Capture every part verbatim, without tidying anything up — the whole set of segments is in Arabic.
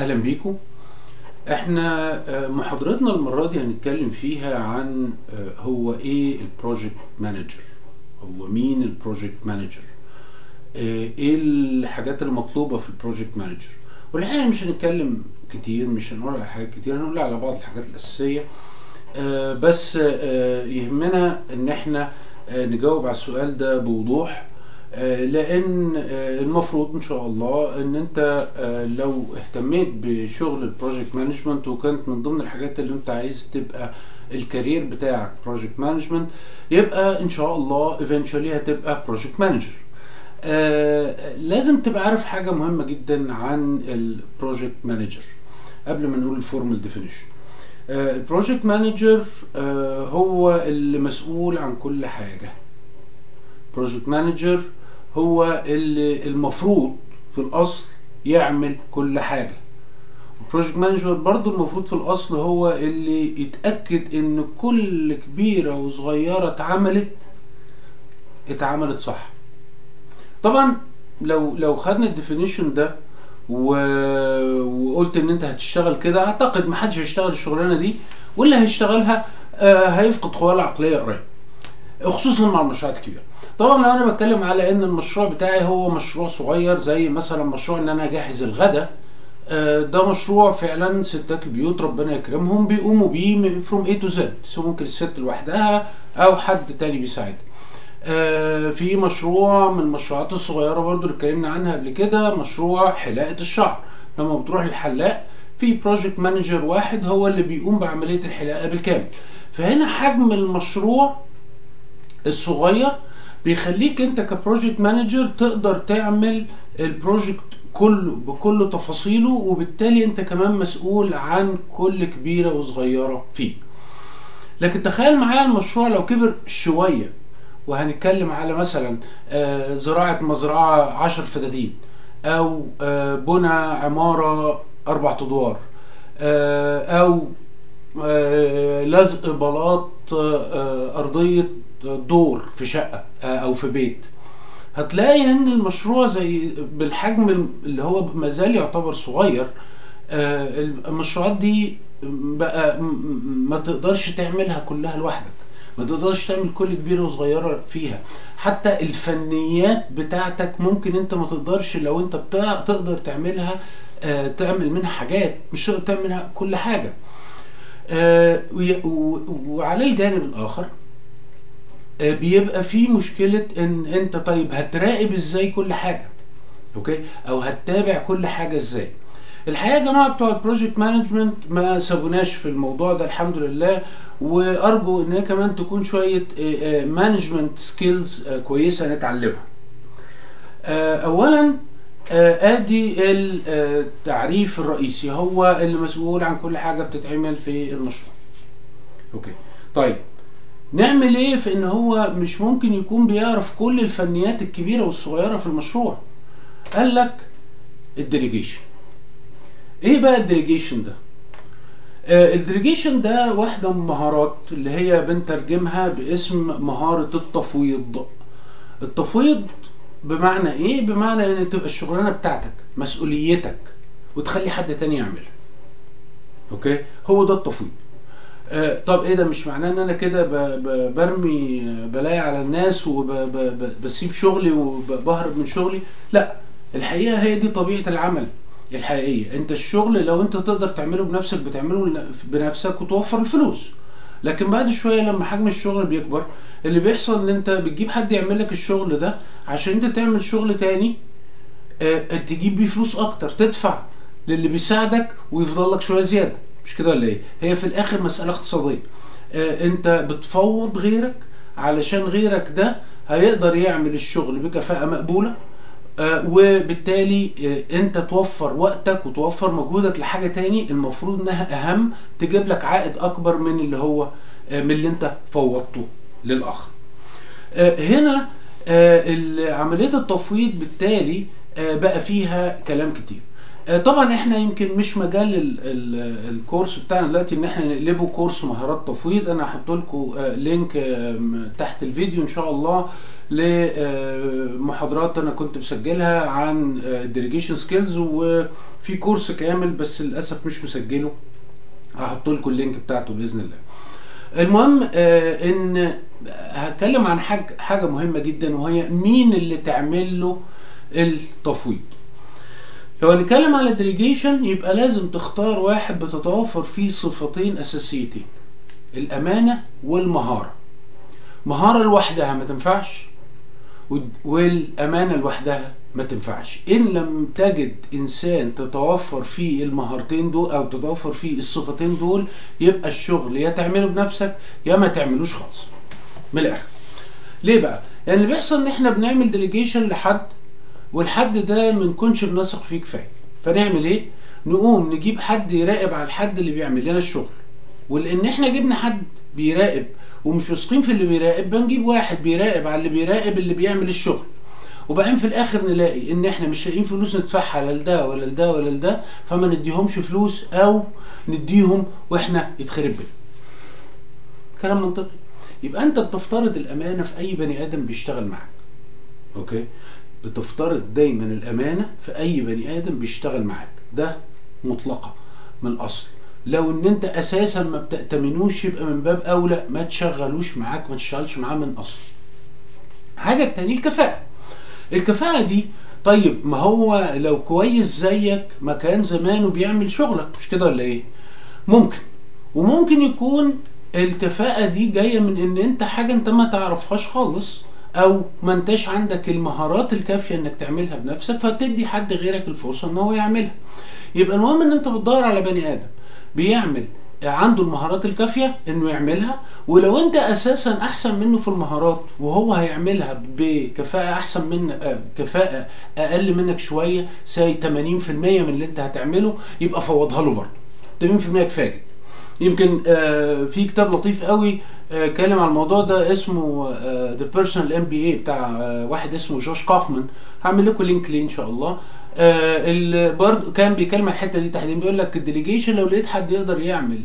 اهلا بيكم. احنا محاضرتنا المرة دي هنتكلم فيها عن هو ايه البروجكت مانجر، هو مين البروجكت مانجر، ايه الحاجات المطلوبة في البروجكت مانجر. والحقيقة مش هنتكلم كتير، مش هنقول على حاجات كتير، هنقول على بعض الحاجات الأساسية بس يهمنا ان احنا نجاوب على السؤال ده بوضوح، لان المفروض ان شاء الله ان انت لو اهتميت بشغل البروجكت مانجمنت وكانت من ضمن الحاجات اللي انت عايز تبقى الكارير بتاعك بروجكت مانجمنت، يبقى ان شاء الله eventually هتبقى بروجكت مانجر. لازم تبقى عارف حاجة مهمة جدا عن البروجكت مانجر قبل ما نقول الفورمال ديفينيشن. البروجكت مانجر هو اللي مسؤول عن كل حاجة. بروجكت مانجر هو اللي المفروض في الاصل يعمل كل حاجه. البروجكت مانجر برضو المفروض في الاصل هو اللي يتاكد ان كل كبيره وصغيره اتعملت اتعملت صح. طبعا لو لو خدنا الديفينيشن ده و... وقلت ان انت هتشتغل كده، اعتقد ما حدش هيشتغل الشغلانه دي، واللي هيشتغلها آه هيفقد قواه العقليه قريب، خصوصا مع المشروعات الكبيره. طبعا لو انا بتكلم على ان المشروع بتاعي هو مشروع صغير، زي مثلا مشروع ان انا اجهز الغداء، ده مشروع فعلا ستات البيوت ربنا يكرمهم بيقوموا بيه فروم اي تو زد، سواء ممكن الست لوحدها او حد تاني بيساعدها. في مشروع من المشروعات الصغيره برضو اللي اتكلمنا عنها قبل كده، مشروع حلاقه الشعر. لما بتروح للحلاق في بروجكت مانجر واحد هو اللي بيقوم بعمليه الحلاقه بالكامل. فهنا حجم المشروع الصغير بيخليك انت كبروجكت مانجر تقدر تعمل البروجكت كله بكل تفاصيله، وبالتالي انت كمان مسؤول عن كل كبيرة وصغيرة فيه. لكن تخيل معايا المشروع لو كبر شوية، وهنتكلم على مثلا آه زراعة مزرعة عشر فدادين، او آه بنى عمارة اربع ادوار، آه او آه لزق بلاط آه ارضية دور في شقة او في بيت. هتلاقي ان المشروع زي بالحجم اللي هو مازال يعتبر صغير، المشروعات دي بقى ما تقدرش تعملها كلها لوحدك، ما تقدرش تعمل كل كبيرة وصغيرة فيها. حتى الفنيات بتاعتك ممكن انت ما تقدرش، لو انت تقدر تعملها تعمل منها حاجات، مش تقدر تعمل منها كل حاجة. وعلى الجانب الاخر بيبقى في مشكلة ان انت طيب هتراقب ازاي كل حاجة، اوكي، او هتتابع كل حاجة ازاي. الحقيقة يا جماعة بتوع البروجكت مانجمنت ما سابوناش في الموضوع ده الحمد لله، وارجو ان هي كمان تكون شوية مانجمنت سكيلز كويسة نتعلمها. اولا ادي التعريف الرئيسي، هو اللي مسؤول عن كل حاجة بتتعمل في المشروع. اوكي طيب نعمل ايه في ان هو مش ممكن يكون بيعرف كل الفنيات الكبيرة والصغيرة في المشروع؟ قال لك الديليجيشن. ايه بقى الديليجيشن ده؟ آه الديليجيشن ده واحدة من المهارات اللي هي بنترجمها باسم مهارة التفويض. التفويض بمعنى ايه؟ بمعنى ان تبقى الشغلانة بتاعتك مسؤوليتك وتخلي حد تاني يعملها. اوكي، هو ده التفويض. آه طب ايه ده؟ مش معناه ان انا كده برمي بلاي على الناس وبسيب شغلي وبهرب من شغلي. لا، الحقيقة هي دي طبيعة العمل الحقيقية. انت الشغل لو انت تقدر تعمله بنفسك بتعمله بنفسك وتوفر الفلوس. لكن بعد شوية لما حجم الشغل بيكبر، اللي بيحصل ان انت بتجيب حد يعمل لك الشغل ده عشان انت تعمل شغل تاني آه تجيب بيه فلوس اكتر، تدفع للي بيساعدك ويفضل لك شوية زيادة. مش كده ولا ايه؟ هي في الاخر مسألة اقتصادية. آه انت بتفوض غيرك علشان غيرك ده هيقدر يعمل الشغل بكفاءة مقبولة، آه وبالتالي آه انت توفر وقتك وتوفر مجهودك لحاجة تاني المفروض انها اهم، تجيب لك عائد اكبر من اللي هو آه من اللي انت فوضته للاخر. آه هنا آه عملية التفويض بالتالي آه بقى فيها كلام كتير. طبعا احنا يمكن مش مجال ال ال الكورس بتاعنا دلوقتي ان احنا نقلبه كورس مهارات تفويض. انا هحط لكم لينك تحت الفيديو ان شاء الله لمحاضرات انا كنت مسجلها عن الديليجيشن سكيلز، وفي كورس كامل بس للاسف مش مسجله، هحط لكم اللينك بتاعته باذن الله. المهم ان هتكلم عن حاجه حاجه مهمه جدا، وهي مين اللي تعمل له التفويض. لو هنتكلم على الديليجيشن يبقى لازم تختار واحد بتتوفر فيه صفتين اساسيتين، الامانه والمهاره. مهاره لوحدها ما تنفعش، والامانه لوحدها ما تنفعش. ان لم تجد انسان تتوفر فيه المهارتين دول او تتوفر فيه الصفتين دول، يبقى الشغل يا تعمله بنفسك يا ما تعملوش خالص، من الاخر. ليه بقى؟ لان يعني اللي بيحصل ان احنا بنعمل ديليجيشن لحد، والحد ده ما نكونش بنثق فيه كفايه، فنعمل ايه؟ نقوم نجيب حد يراقب على الحد اللي بيعمل لنا الشغل. ولان احنا جبنا حد بيراقب ومش واثقين في اللي بيراقب، بنجيب واحد بيراقب على اللي بيراقب اللي بيعمل الشغل، وبعدين في الاخر نلاقي ان احنا مش لاقيين فلوس ندفعها لا لده ولا لده ولا لده، فما نديهمش فلوس او نديهم واحنا يتخرب بينا. كلام منطقي. يبقى انت بتفترض الامانه في اي بني ادم بيشتغل معاك. اوكي؟ بتفترض دايما الامانه في اي بني ادم بيشتغل معاك، ده مطلقه من الاصل. لو ان انت اساسا ما بتأتمنوش يبقى من باب اولى ما تشغلوش معاك، ما تشتغلش معاه من اصل. حاجه التانية الكفاءه. الكفاءه دي طيب ما هو لو كويس زيك ما كان زمانه بيعمل شغلك، مش كده ولا ايه؟ ممكن. وممكن يكون الكفاءه دي جايه من ان انت حاجه انت ما تعرفهاش خالص، او ما انتش عندك المهارات الكافيه انك تعملها بنفسك، فتدي حد غيرك الفرصه ان هو يعملها. يبقى المهم ان انت بتدور على بني ادم بيعمل عنده المهارات الكافيه انه يعملها، ولو انت اساسا احسن منه في المهارات وهو هيعملها بكفاءه احسن من آه كفاءه اقل منك شويه، ساي ثمانين في المية من اللي انت هتعمله، يبقى فوضها له برضه. ثمانين في المية كفايه. يمكن آه في كتاب لطيف قوي اتكلم آه عن الموضوع ده، اسمه ذا بيرسونال ام بي اي بتاع آه واحد اسمه جوش كوفمان. هعمل لكم لينك ليه ان شاء الله. آه برضه كان بيتكلم عن الحته دي تحديدا، بيقول لك الديليجيشن لو لقيت حد يقدر يعمل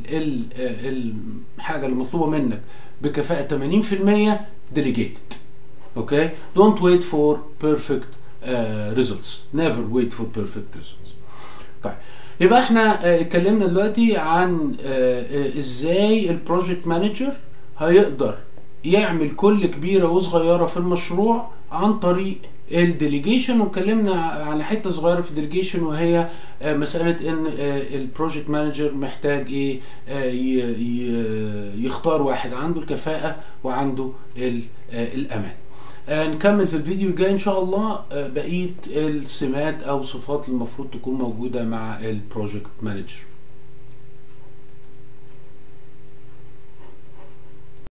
الحاجه المطلوبه منك بكفاءه ثمانين في المية ديليجيت. اوكي؟ دونت ويت فور بيرفكت ريزلتس، نيفر ويت فور بيرفكت ريزلتس. طيب يبقى احنا اتكلمنا دلوقتي عن اه ازاي البروجكت مانجر هيقدر يعمل كل كبيره وصغيره في المشروع عن طريق الديليجيشن. واتكلمنا على حته صغيره في الديليجيشن، وهي مساله ان البروجكت مانجر محتاج ايه؟ يختار واحد عنده الكفاءه وعنده الامان. نكمل في الفيديو الجاي ان شاء الله بقيه السمات او صفات المفروض تكون موجوده مع البروجكت مانجر.